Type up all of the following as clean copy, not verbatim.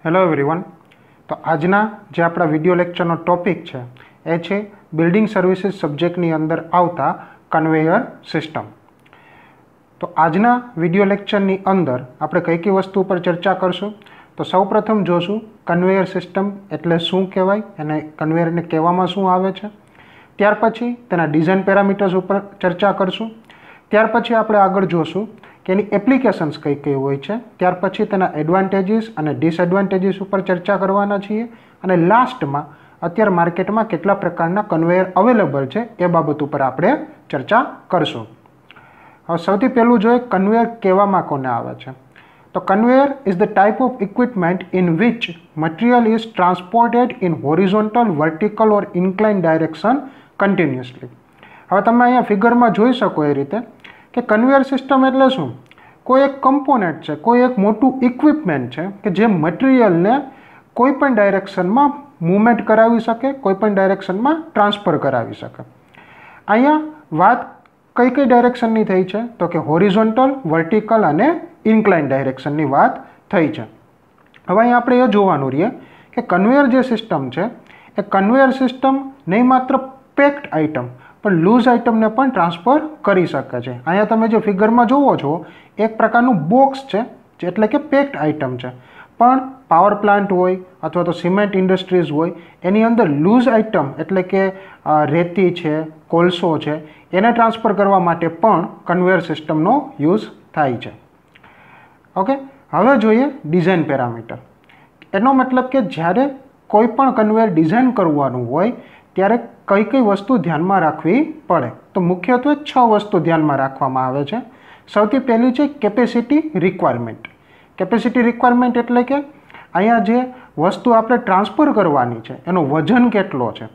Hello everyone. તો આજના જે આપણા વિડીયો લેક્ચરનો ટોપિક છે એ છે બિલ્ડિંગ સર્વિસીસ સબ્જેક્ટની અંદર આવતા કન્વેયર સિસ્ટમ। તો આજના વિડીયો લેક્ચરની અંદર આપણે કઈ કઈ વસ્તુ પર ચર્ચા કરશું। તો સૌપ્રથમ જોશું કન્વેયર સિસ્ટમ એટલે શું કહેવાય અને કન્વેયરને કહેવામાં શું આવે છે। ત્યાર પછી તેના ડિઝાઇન પેરામીટર્સ ઉપર ચર્ચા કરશું। ત્યાર પછી આપણે આગળ જોશું કે એની એપ્લિકેશન્સ કઈ કઈ હોય છે। ત્યાર પછી તેના એડવાન્ટેજીસ અને ડિસએડવાન્ટેજીસ ઉપર ચર્ચા કરવાના છીએ અને લાસ્ટમાં અત્યારે માર્કેટમાં કેટલા પ્રકારના કન્વેયર અવેલેબલ છે એ બાબત ઉપર આપણે ચર્ચા કરશું। હવે સૌથી પહેલું જોઈએ કન્વેયર કહેવામાં કોને આવે છે। તો conveyor is the type of equipment in which material is transported in horizontal, vertical or incline direction continuously. હવે તમે અહીંયા ફિગરમાં જોઈ શકો એ રીતે કે કન્વેયર સિસ્ટમ એટલે શું? કોઈ એક કમ્પોનેન્ટ છે, કોઈ એક મોટું ઇક્વિપમેન્ટ છે કે જે મટીરિયલને કોઈ પણ ડાયરેક્શનમાં મૂવમેન્ટ કરાવી શકે, કોઈ પણ ડાયરેક્શનમાં ટ્રાન્સફર કરાવી શકે। અહીંયા વાત કઈ કઈ ડાયરેક્શનની થઈ છે? તો કે હોરિઝોન્ટલ, વર્ટિકલ અને ઇન્ક્લાઇન ડાયરેક્શનની વાત થઈ છે। હવે અહીંયા આપણે એ જોવાનું રહીએ કે કન્વેયર જે સિસ્ટમ છે એ કન્વેયર સિસ્ટમ નહીં માત્ર પેક્ડ આઇટમ પણ લૂઝ આઇટમને પણ ટ્રાન્સફર કરી શકે છે। અહીંયા તમે જે ફિગરમાં જોવો છો એક પ્રકારનું બોક્સ છે એટલે કે પેક્ડ આઇટમ છે, પણ પાવર પ્લાન્ટ હોય અથવા તો સિમેન્ટ ઇન્ડસ્ટ્રીઝ હોય એની અંદર લૂઝ આઇટમ એટલે કે રેતી છે, કોલસો છે એને ટ્રાન્સફર કરવા માટે પણ કન્વેયર સિસ્ટમનો યુઝ થાય છે। ઓકે, હવે જોઈએ ડિઝાઇન પેરામીટર। એનો મતલબ કે જ્યારે કોઈ પણ કન્વેયર ડિઝાઇન કરવાનું હોય ત્યારે કઈ કઈ વસ્તુ ધ્યાનમાં રાખવી પડે? તો મુખ્યત્વે 6 વસ્તુ ધ્યાનમાં રાખવામાં આવે છે। સૌથી પહેલી છે કેપેસિટી રિક્વાયરમેન્ટ। કેપેસિટી રિક્વાયરમેન્ટ એટલે કે અહીંયા જે વસ્તુ આપણે ટ્રાન્સફર કરવાની છે એનો વજન કેટલો છે,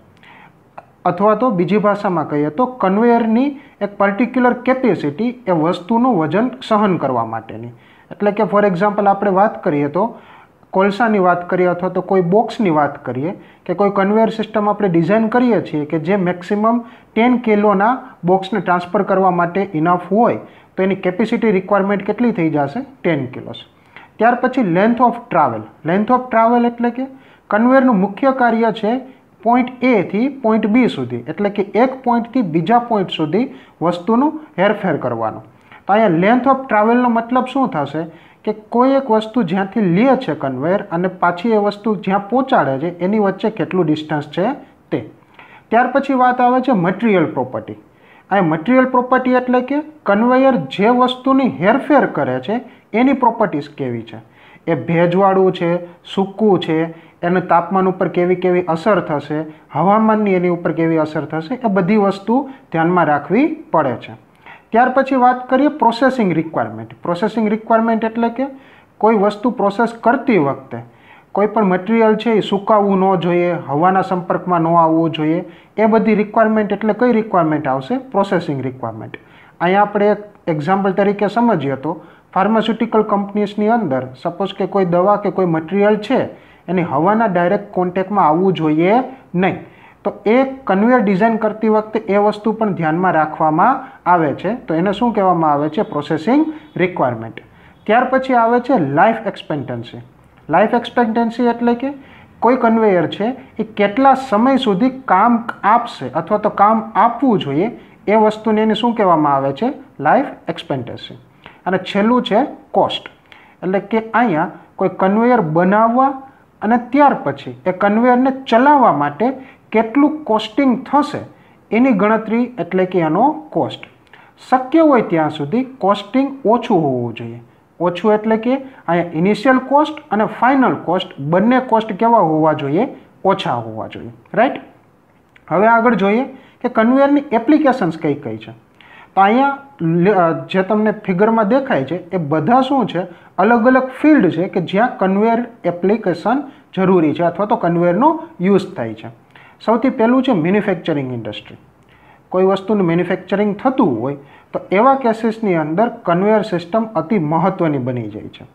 અથવા તો બીજી ભાષામાં કહીએ તો કન્વેયરની એક પર્ટિક્યુલર કેપેસિટી એ વસ્તુનું વજન સહન કરવા માટેની। એટલે કે ફોર એક્ઝામ્પલ આપણે વાત કરીએ તો કોલસાની વાત કરીએ અથવા તો કોઈ બોક્સની વાત કરીએ કે કોઈ કન્વેયર સિસ્ટમ આપણે ડિઝાઇન કરીએ છીએ કે જે મેક્સિમમ 10 કિલોના બોક્સને ટ્રાન્સફર કરવા માટે ઇનફ હોય તો એની કેપેસિટી રિક્વાયરમેન્ટ કેટલી થઈ જશે? 10 કિલોસ। ત્યાર પછી length of travel. Length of travel એટલે કે કન્વેયરનું મુખ્ય કાર્ય છે પોઈન્ટ એ થી પોઈન્ટ બી સુધી, એટલે કે એક પોઈન્ટથી બીજા પોઈન્ટ સુધી વસ્તુનું હેરફેર કરવાનું। તો અહીંયા લેન્થ ઓફ ટ્રાવેલનો મતલબ શું થશે કે કોઈ એક વસ્તુ જ્યાંથી લે છે કન્વેયર અને પાછી એ વસ્તુ જ્યાં પહોંચાડે છે એની વચ્ચે કેટલું ડિસ્ટન્સ છે તે। ત્યાર પછી વાત આવે છે મટીરિયલ પ્રોપર્ટી। આ મટીરિયલ પ્રોપર્ટી એટલે કે કન્વેયર જે વસ્તુની હેરફેર કરે છે એની પ્રોપર્ટીઝ કેવી છે, એ ભેજવાળું છે, સૂકું છે, એનું તાપમાન ઉપર કેવી કેવી અસર થશે, હવામાનની એની ઉપર કેવી અસર થશે, એ બધી વસ્તુ ધ્યાનમાં રાખવી પડે છે। ત્યાર પછી વાત કરીએ પ્રોસેસિંગ રિક્વાયરમેન્ટ। પ્રોસેસિંગ રિક્વાયરમેન્ટ એટલે કે કોઈ વસ્તુ પ્રોસેસ કરતી વખતે કોઈ પણ મટીરિયલ છે એ સુકાવવું ન જોઈએ, હવાના સંપર્કમાં ન આવવું જોઈએ, એ બધી રિક્વાયરમેન્ટ એટલે કઈ રિક્વાયરમેન્ટ આવશે? Processing requirement. અહીંયા આપણે એક એક્ઝામ્પલ તરીકે સમજીએ તો ફાર્માસ્યુટિકલ કંપનીઝની અંદર સપોઝ કે કોઈ દવા કે કોઈ મટીરિયલ છે એની હવાના ડાયરેક્ટ કોન્ટેક્ટમાં આવવું જોઈએ નહીં, તો એ કન્વેયર ડિઝાઇન કરતી વખતે એ વસ્તુ પણ ધ્યાનમાં રાખવામાં આવે છે, તો એને શું કહેવામાં આવે છે? Processing requirement. ત્યાર પછી આવે છે લાઈફ એક્સપેક્ટન્સી। લાઈફ એક્સપેક્ટન્સી એટલે કે કોઈ કન્વેયર છે એ કેટલા સમય સુધી કામ આપશે અથવા તો કામ આપવું જોઈએ એ વસ્તુને એને શું કહેવામાં આવે છે? Life expectancy. અને છેલ્લું છે કોસ્ટ। એટલે કે અહીંયા કોઈ કન્વેયર બનાવવા અને ત્યાર પછી એ કન્વેયરને ચલાવવા માટે કેટલું કોસ્ટિંગ થશે એની ગણતરી એટલે કે એનો કોસ્ટ। શક્ય હોય ત્યાં સુધી કોસ્ટિંગ ઓછું હોવું જોઈએ। ઓછું એટલે કે અહીંયા ઇનિશિયલ કોસ્ટ અને ફાઇનલ કોસ્ટ બંને કોસ્ટ કેવા હોવા જોઈએ? ઓછા હોવા જોઈએ, રાઈટ। હવે આગળ જોઈએ કે કન્વેયરની એપ્લિકેશન્સ કઈ કઈ છે। તો અહીંયા જે તમને ફિગરમાં દેખાય છે એ બધા શું છે? અલગ અલગ ફિલ્ડ છે કે જ્યાં કન્વેયર એપ્લિકેશન જરૂરી છે અથવા તો કન્વેયરનો યુઝ થાય છે। સૌથી પહેલું છે મેન્યુફેક્ચરિંગ ઇન્ડસ્ટ્રી। કોઈ વસ્તુનું મેન્યુફેક્ચરિંગ થતું હોય તો એવા કેસીસની અંદર કન્વેયર સિસ્ટમ અતિ મહત્ત્વની બની જાય છે।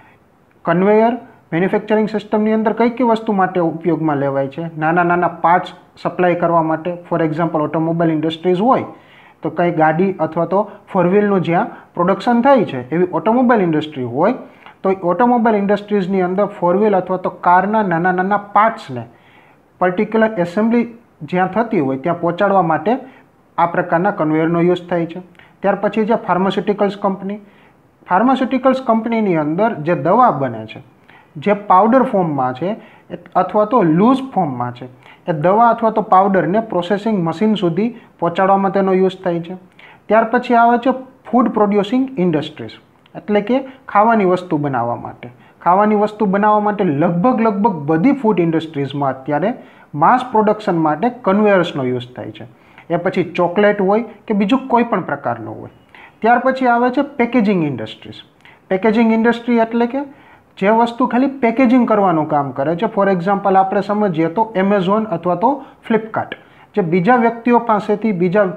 કન્વેયર મેન્યુફેક્ચરિંગ સિસ્ટમની અંદર કઈ કઈ વસ્તુ માટે ઉપયોગમાં લેવાય છે? નાના નાના પાર્ટ્સ સપ્લાય કરવા માટે, ફોર એક્ઝામ્પલ ઓટોમોબાઈલ ઇન્ડસ્ટ્રીઝ હોય તો કંઈ ગાડી અથવા તો ફોર વ્હીલનું જ્યાં પ્રોડક્શન થાય છે એવી ઓટોમોબાઈલ ઇન્ડસ્ટ્રી હોય તો ઓટોમોબાઈલ ઇન્ડસ્ટ્રીઝની અંદર ફોર વ્હીલ અથવા તો કારના નાના નાના પાર્ટ્સને પર્ટિક્યુલર એસેમ્બલી જ્યાં થતી હોય ત્યાં પહોંચાડવા માટે આ પ્રકારના કન્વેયરનો યુઝ થાય છે. ત્યાર પછી છે ફાર્માસ્યુટિકલ્સ કંપનીની અંદર જે દવા બને છે, જે પાવડર ફોર્મમાં છે અથવા તો લૂઝ ફોર્મમાં છે, એ દવા અથવા તો પાવડરને પ્રોસેસિંગ મશીન સુધી પહોંચાડવામાં તેનો યુઝ થાય છે. ત્યાર પછી આવે છે ફૂડ પ્રોડ્યુસિંગ ઇન્ડસ્ટ્રીઝ, એટલે કે ખાવાની વસ્તુ બનાવવા માટે. ખાવાની વસ્તુ બનાવવા માટે લગભગ બધી ફૂડ ઇન્ડસ્ટ્રીઝમાં અત્યારે માસ પ્રોડક્શન માટે કન્વેયર્સનો યુઝ થાય છે. એ પછી ચોકલેટ હોય કે બીજું કોઈ પણ પ્રકારનું હોય. ત્યાર પછી આવે છે પેકેજિંગ ઇન્ડસ્ટ્રીઝ. પેકેજિંગ ઇન્ડસ્ટ્રી એટલે કે જે વસ્તુ ખાલી પેકેજિંગ કરવાનું કામ કરે છે. ફોર એક્ઝામ્પલ આપણે સમજીએ તો એમેઝોન અથવા તો ફ્લિપકાર્ટ, જે બીજા વ્યક્તિઓ પાસેથી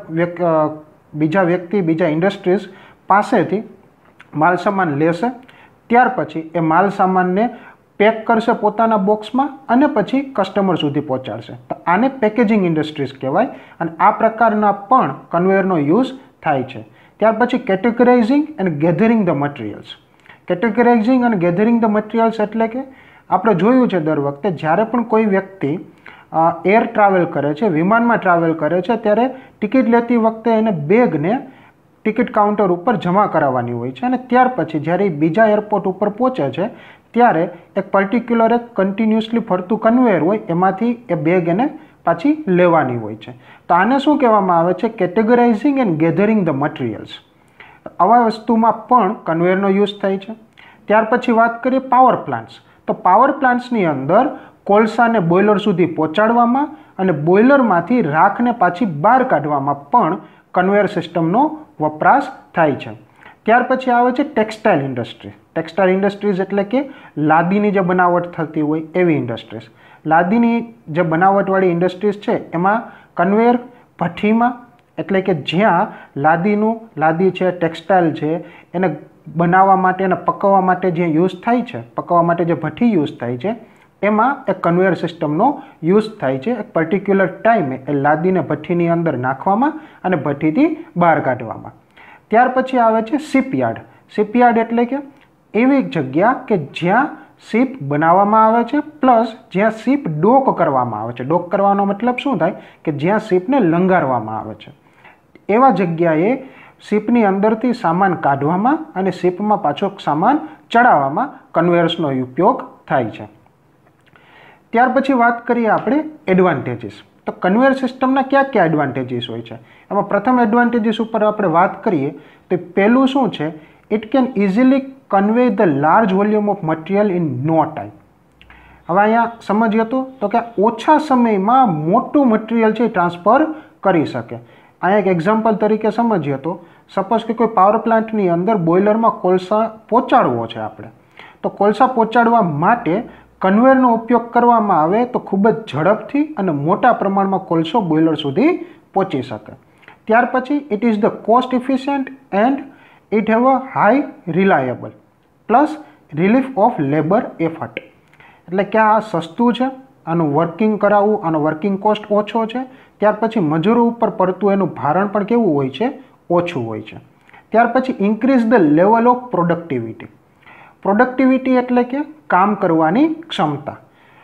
બીજા ઇન્ડસ્ટ્રીઝ પાસેથી માલ સામાન લેશે, ત્યાર પછી એ માલ સામાનને પેક કરશે પોતાના બોક્સમાં અને પછી કસ્ટમર સુધી પહોંચાડશે. તો આને પેકેજિંગ ઇન્ડસ્ટ્રીઝ કહેવાય અને આ પ્રકારના પણ કન્વેયરનો યુઝ થાય છે. ત્યાર પછી categorising and gathering the materials. Categorising અને ગેધરિંગ ધ મટીરિયલ્સ એટલે કે આપણે જોયું છે દર વખતે જ્યારે પણ કોઈ વ્યક્તિ એર ટ્રાવેલ કરે છે, વિમાનમાં ટ્રાવેલ કરે છે, ત્યારે ટિકિટ લેતી વખતે એને બેગને ટિકિટ કાઉન્ટર ઉપર જમા કરાવવાની હોય છે અને ત્યાર પછી જ્યારે બીજા એરપોર્ટ ઉપર પહોંચે છે ત્યારે એક પર્ટિક્યુલર એક કન્ટિન્યુઅસલી ફરતું કન્વેયર હોય, એમાંથી એ બેગ એને પાછી લેવાની હોય છે. તો આને શું કહેવામાં આવે છે? Categorising and gathering the materials. આવા વસ્તુમાં પણ કન્વેયરનો યુઝ થાય છે. ત્યાર પછી વાત કરીએ પાવર પ્લાન્ટ્સ. તો પાવર પ્લાન્ટ્સની અંદર કોલસાને બોઇલર સુધી પહોંચાડવામાં અને બોઇલરમાંથી રાખને પાછી બહાર કાઢવામાં પણ કન્વેયર સિસ્ટમનો વપરાશ થાય છે. ત્યાર પછી આવે છે ટેક્સટાઇલ ઇન્ડસ્ટ્રી. ટેક્સટાઇલ ઇન્ડસ્ટ્રીઝ એટલે કે લાદીની જે બનાવટ થતી હોય એવી ઇન્ડસ્ટ્રીઝ. લાદીની જે બનાવટવાળી ઇન્ડસ્ટ્રીઝ છે એમાં કન્વેયર ભઠ્ઠીમાં, એટલે કે જ્યાં લાદી છે, ટેક્સટાઇલ છે, એને બનાવવા માટે અને પકવવા માટે જે યુઝ થાય છે, પકવવા માટે જે ભઠ્ઠી યુઝ થાય છે, એમાં એક કન્વેયર સિસ્ટમનો યુઝ થાય છે. એક પર્ટિક્યુલર ટાઈમે એ લાદીને ભઠ્ઠીની અંદર નાખવામાં અને ભઠ્ઠીથી બહાર કાઢવામાં. ત્યાર પછી આવે છે શિપયાર્ડ. શિપયાર્ડ એટલે કે એવી જગ્યા કે જ્યાં શિપ બનાવવામાં આવે છે પ્લસ જ્યાં શિપ ડોક કરવામાં આવે છે. ડોક કરવાનો મતલબ શું થાય? કે જ્યાં શિપને લંગારવામાં આવે છે. એવા જગ્યાએ શિપની અંદરથી સામાન કાઢવામાં અને શિપમાં પાછો સામાન ચડાવવામાં કન્વેયર્સનો ઉપયોગ થાય છે. ત્યાર પછી વાત કરીએ આપણે એડવાન્ટેજીસ. તો કન્વેયર સિસ્ટમના કયા એડવાન્ટેજીસ હોય છે? એમાં પ્રથમ એડવાન્ટેજીસ ઉપર આપણે વાત કરીએ તો પહેલું શું છે? It can easily convey the large volume of material in no time. હવે અહીંયા સમજીએ તો કે ઓછા સમયમાં મોટું મટીરિયલ છે ટ્રાન્સફર કરી શકે. અહીંયા એક એક્ઝામ્પલ તરીકે સમજીએ તો સપોઝ કે કોઈ પાવર પ્લાન્ટની અંદર બોઇલરમાં કોલસા પહોંચાડવો છે આપણે, તો કોલસા પહોંચાડવા માટે કન્વેયરનો ઉપયોગ કરવામાં આવે તો ખૂબ જ ઝડપથી અને મોટા પ્રમાણમાં કોલસો બોઇલર સુધી પહોંચી શકે. ત્યાર પછી it is the cost efficient and it have a high reliable plus relief of labour effort. એટલે કે આ સસ્તું છે, આનું વર્કિંગ કરાવવું, આનો વર્કિંગ કોસ્ટ ઓછો છે. ત્યાર પછી મજૂરો ઉપર પડતું એનું ભારણ પણ કેવું હોય છે? ઓછું હોય છે. ત્યાર પછી increase the level of productivity. Productivity એટલે કે કામ કરવાની ક્ષમતા.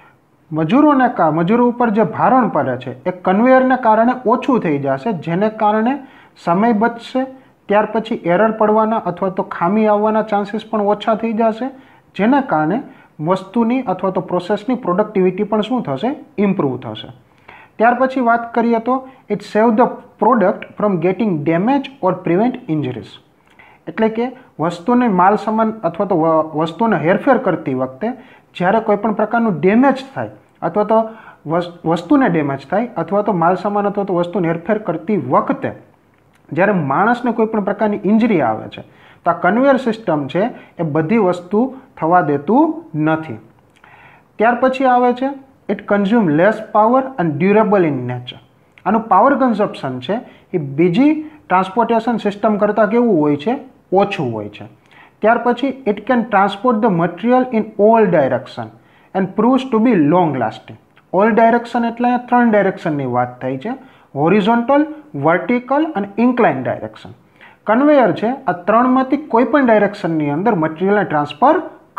મજૂરો ઉપર જે ભારણ પડે છે એ કન્વેયરને કારણે ઓછું થઈ જશે, જેને કારણે સમય બચશે. ત્યાર પછી એરર પડવાના અથવા તો ખામી આવવાના ચાન્સીસ પણ ઓછા થઈ જશે, જેના કારણે વસ્તુની અથવા તો પ્રોસેસની પ્રોડક્ટિવિટી પણ શું થશે? ઇમ્પ્રૂવ થશે. ત્યાર પછી વાત કરીએ તો it save the product from getting damage or prevent injuries. એટલે કે વસ્તુને માલ સામાન અથવા તો વસ્તુને હેરફેર કરતી વખતે જ્યારે કોઈ પણ પ્રકારનું ડેમેજ થાય અથવા તો વસ્તુને ડેમેજ થાય અથવા તો માલ સામાન અથવા તો વસ્તુને હેરફેર કરતી વખતે જ્યારે માણસને કોઈ પણ પ્રકારની ઇન્જરી આવે છે તો આ કન્વેયર સિસ્ટમ છે એ બધી વસ્તુ થવા દેતું નથી. ત્યાર પછી આવે છે it consume less power and durable in nature. આનું પાવર કન્ઝપ્શન છે એ બીજી ટ્રાન્સપોર્ટેશન સિસ્ટમ કરતાં કેવું હોય છે? ઓછું હોય છે. ત્યાર પછી it can transport the material in all direction and proves to be long lasting. All direction એટલે અહીંયા 3 ડાયરેક્શનની વાત થઈ છે: હોરિઝોન્ટલ, વર્ટિકલ અને ઇન્ક્લાઇન ડાયરેક્શન. કન્વેયર છે આ ત્રણમાંથી કોઈ પણ ડાયરેક્શનની અંદર મટીરિયલને ટ્રાન્સફર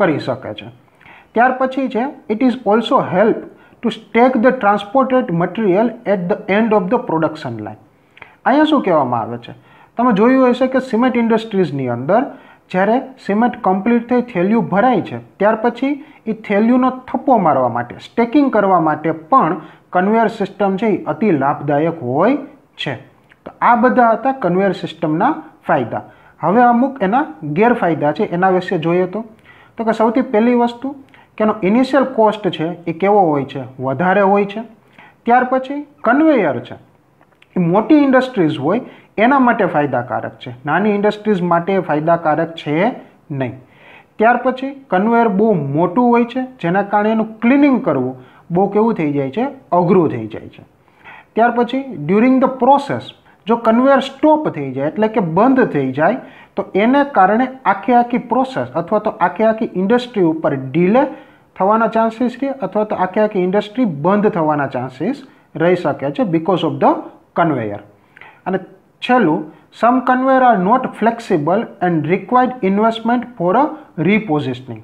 કરી શકે છે. ત્યાર પછી છે it is also help to stack the transported material at the end of the production line. અહીંયા શું કહેવામાં આવે છે, તમે જોયું હશે કે સિમેન્ટ ઇન્ડસ્ટ્રીઝની અંદર જ્યારે સિમેન્ટ કમ્પ્લીટ થઈ થેલિયું ભરાય છે ત્યાર પછી એ થેલિયુંનો થપ્પો મારવા માટે સ્ટેકિંગ કરવા માટે પણ કન્વેયર સિસ્ટમ છે એ અતિ લાભદાયક હોય છે. તો આ બધા હતા કન્વેયર સિસ્ટમના ફાયદા. હવે અમુક એના ગેરફાયદા છે એના વિશે જોઈએ તો કે સૌથી પહેલી વસ્તુ કે એનો ઇનિશિયલ કોસ્ટ છે એ કેવો હોય છે, વધારે હોય છે. ત્યાર પછી કન્વેયર છે એ મોટી ઇન્ડસ્ટ્રીઝ હોય એના માટે ફાયદાકારક છે, નાની ઇન્ડસ્ટ્રીઝ માટે ફાયદાકારક છે નહીં. ત્યાર પછી કન્વેયર બહુ મોટું હોય છે જેના કારણે એનું ક્લિનિંગ કરવું બહુ કેવું થઈ જાય છે, અઘરું થઈ જાય છે. ત્યાર પછી ડ્યુરિંગ ધ પ્રોસેસ જો કન્વેયર સ્ટોપ થઈ જાય એટલે કે બંધ થઈ જાય તો એને કારણે આખી પ્રોસેસ અથવા તો આખી ઇન્ડસ્ટ્રી ઉપર ડીલે થવાના ચાન્સીસ રહે અથવા તો આખી ઇન્ડસ્ટ્રી બંધ થવાના ચાન્સીસ રહી શકે છે બીકોઝ ઓફ ધ કન્વેયર. અને છેલ્લું, some conveyor are not flexible and required investment for a repositioning.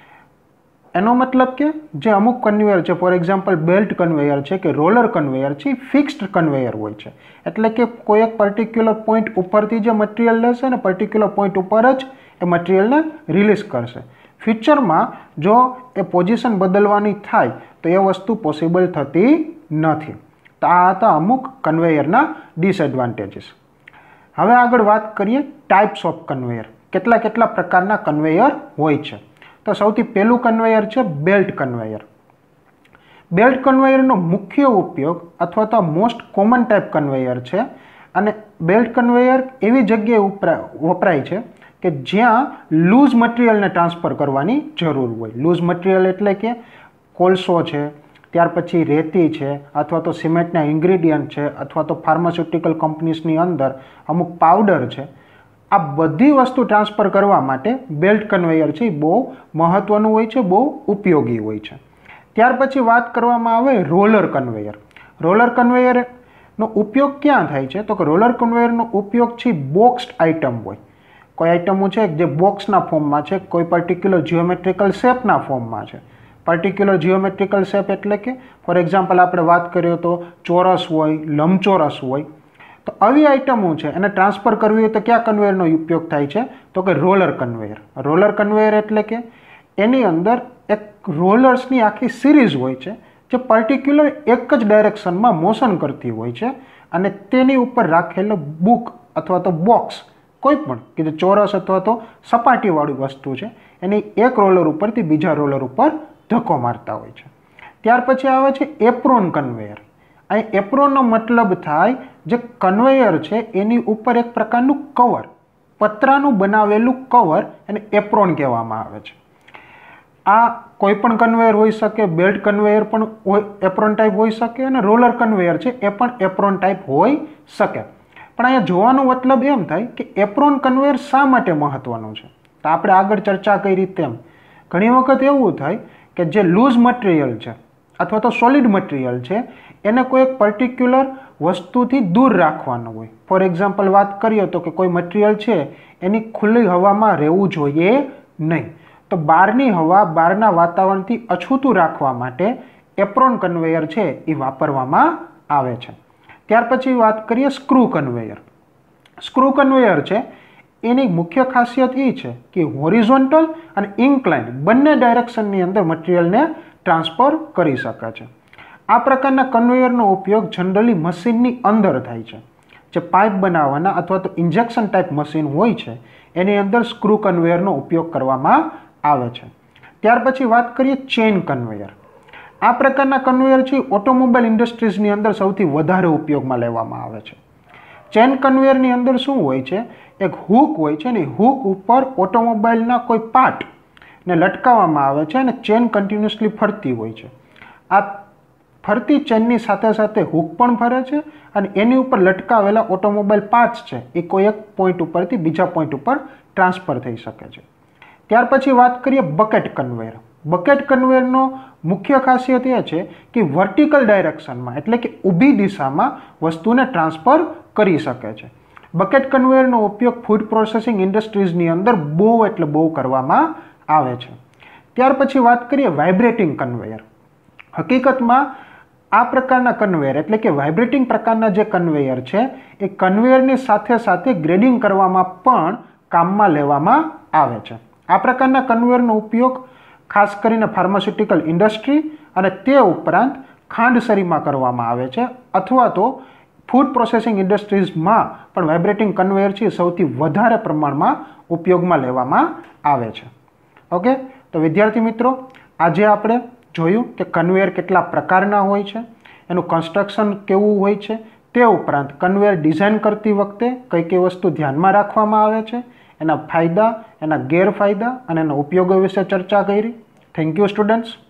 એનો મતલબ કે જે અમુક કન્વેયર છે, ફોર એક્ઝામ્પલ બેલ્ટ કન્વેયર છે કે રોલર કન્વેયર છે, ફિક્સ્ડ કન્વેયર હોય છે. એટલે કે કોઈ એક પર્ટિક્યુલર પોઈન્ટ ઉપરથી જે મટીરિયલ લેશે ને પર્ટિક્યુલર પોઈન્ટ ઉપર જ એ મટીરિયલને રિલીઝ કરશે. ફ્યુચરમાં જો એ પોઝિશન બદલવાની થાય તો એ વસ્તુ પોસિબલ થતી નથી. તો આ હતા અમુક કન્વેયરના ડિસએડવાન્ટેજીસ. હવે આગળ વાત કરીએ ટાઈપ્સ ઓફ કન્વેયર. કેટલા પ્રકારના કન્વેયર હોય છે. તો સૌથી પહેલું કન્વેયર છે બેલ્ટ કન્વેયર. બેલ્ટ કન્વેયરનો મુખ્ય ઉપયોગ અથવા તો મોસ્ટ કોમન ટાઈપ કન્વેયર છે. અને બેલ્ટ કન્વેયર એવી જગ્યાએ વપરાય છે કે જ્યાં લૂઝ મટીરિયલને ટ્રાન્સફર કરવાની જરૂર હોય. લૂઝ મટીરિયલ એટલે કે કોલસો છે, ત્યાર પછી રેતી છે, અથવા તો સિમેન્ટના ઇન્ગ્રીડિયન્ટ છે, અથવા તો ફાર્માસ્યુટિકલ કંપનીઝની અંદર અમુક પાવડર છે. આ બધી વસ્તુ ટ્રાન્સફર કરવા માટે બેલ્ટ કન્વેયર છે એ બહુ મહત્ત્વનું હોય છે, બહુ ઉપયોગી હોય છે. ત્યાર પછી વાત કરવામાં આવે રોલર કન્વેયર. રોલર કન્વેયરનો ઉપયોગ ક્યાં થાય છે તો કે રોલર કન્વેયરનો ઉપયોગ છે બોક્સ્ડ આઇટમ હોય. કોઈ આઇટમો છે જે બોક્સના ફોર્મમાં છે, કોઈ પર્ટિક્યુલર જીઓમેટ્રિકલ શેપના ફોર્મમાં છે. પર્ટિક્યુલર જીઓમેટ્રિકલ શેપ એટલે કે ફોર એક્ઝામ્પલ આપણે વાત કરીએ તો ચોરસ હોય, લંબચોરસ હોય. તો આવી આઇટમો છે એને ટ્રાન્સફર કરવી હોય તો કયા કન્વેયરનો ઉપયોગ થાય છે તો કે રોલર કન્વેયર. રોલર કન્વેયર એટલે કે એની અંદર એક રોલર્સની આખી સિરીઝ હોય છે જે પર્ટિક્યુલર એક જ ડાયરેક્શનમાં મોશન કરતી હોય છે અને તેની ઉપર રાખેલો બુક અથવા તો બોક્સ કોઈ પણ કે જે ચોરસ અથવા તો સપાટીવાળી વસ્તુ છે એની એક રોલર ઉપરથી બીજા રોલર ઉપર ધક્કો મારતા હોય છે. ત્યાર પછી આવે છે એપ્રોન કન્વેયર. અહીં એપ્રોનનો મતલબ થાય જે કન્વેયર છે એની ઉપર એક પ્રકારનું કવર, પતરાનું બનાવેલું કવર એને એપ્રોન કહેવામાં આવે છે. આ કોઈ પણ કન્વેયર હોઈ શકે, બેલ્ટ કન્વેયર પણ એપ્રોન ટાઈપ હોઈ શકે અને રોલર કન્વેયર છે એ પણ એપ્રોન ટાઈપ હોઈ શકે. પણ અહીંયા જોવાનો મતલબ એમ થાય કે એપ્રોન કન્વેયર શા માટે મહત્વનું છે. તો આપણે આગળ ચર્ચા કરી તેમ ઘણી વખત એવું થાય કે જે લૂઝ મટીરિયલ છે અથવા તો સોલિડ મટીરિયલ છે એને કોઈ એક પર્ટિક્યુલર વસ્તુથી દૂર રાખવાનું હોય. ફોર એક્ઝામ્પલ વાત કરીએ તો કે કોઈ મટીરિયલ છે એની ખુલ્લી હવામાં રહેવું જોઈએ નહીં. તો બહારની હવા બહારના વાતાવરણથી અછૂતું રાખવા માટે એપ્રોન કન્વેયર છે એ વાપરવામાં આવે છે. ત્યાર પછી વાત કરીએ સ્ક્રૂ કન્વેયર. સ્ક્રૂ કન્વેયર છે એની મુખ્ય ખાસિયત એ છે કે હોરિઝોન્ટલ અને ઇન્ક્લાઇન બંને ડાયરેક્શનની અંદર મટીરિયલને ટ્રાન્સફર કરી શકે છે. આ પ્રકારના કન્વેયરનો ઉપયોગ જનરલી મશીનની અંદર થાય છે. જે પાઇપ બનાવવાના અથવા તો ઇન્જેક્શન ટાઈપ મશીન હોય છે એની અંદર સ્ક્રૂ કન્વેયરનો ઉપયોગ કરવામાં આવે છે. ત્યાર પછી વાત કરીએ ચેઇન કન્વેયર. આ પ્રકારના કન્વેયર છે ઓટોમોબાઈલ ઇન્ડસ્ટ્રીઝની અંદર સૌથી વધારે ઉપયોગમાં લેવામાં આવે છે. ચેઇન કન્વેયરની અંદર શું હોય છે, એક હૂક હોય છે ને હૂક ઉપર ઓટોમોબાઈલના કોઈ પાર્ટને લટકાવવામાં આવે છે અને ચેઇન કન્ટિન્યુઅસલી ફરતી હોય છે. આ ફરતી ચેઇનની સાથે સાથે હૂક પણ ફરે છે અને એની ઉપર લટકાવેલા ઓટોમોબાઈલ પાર્ટ્સ છે એ કોઈ એક પોઈન્ટ ઉપરથી બીજા પોઈન્ટ ઉપર ટ્રાન્સફર થઈ શકે છે. ત્યાર પછી વાત કરીએ બકેટ કન્વેયર. બકેટ કન્વેયરનો મુખ્ય ખાસિયત એ છે કે વર્ટિકલ ડાયરેક્શનમાં એટલે કે ઊભી દિશામાં વસ્તુને ટ્રાન્સફર કરી શકે છે. બકેટ કન્વેયરનો ઉપયોગ ફૂડ પ્રોસેસિંગ ઇન્ડસ્ટ્રીઝની અંદર બહુ એટલે બહુ કરવામાં આવે છે. ત્યાર પછી વાત કરીએ વાઇબ્રેટિંગ કન્વેયર. હકીકતમાં આ પ્રકારના કન્વેયર એટલે કે વાઇબ્રેટિંગ પ્રકારના જે કન્વેયર છે એ કન્વેયરની સાથે સાથે ગ્રેડિંગ કરવામાં પણ કામમાં લેવામાં આવે છે. આ પ્રકારના કન્વેયરનો ઉપયોગ ખાસ કરીને ફાર્માસ્યુટિકલ ઇન્ડસ્ટ્રી અને તે ઉપરાંત ખાંડસરીમાં કરવામાં આવે છે, અથવા તો ફૂડ પ્રોસેસિંગ ઇન્ડસ્ટ્રીઝમાં પણ વાઇબ્રેટિંગ કન્વેયર છે સૌથી વધારે પ્રમાણમાં ઉપયોગમાં લેવામાં આવે છે. ઓકે, તો વિદ્યાર્થી મિત્રો, આજે આપણે જોયું કે કન્વેયર કેટલા પ્રકારના હોય છે, એનું કન્સ્ટ્રક્શન કેવું હોય છે, તે ઉપરાંત કન્વેયર ડિઝાઇન કરતી વખતે કઈ કઈ વસ્તુ ધ્યાનમાં રાખવામાં આવે છે, એના ફાયદા, એના ગેરફાયદા અને એના ઉપયોગો વિશે ચર્ચા કરી. Thank you students.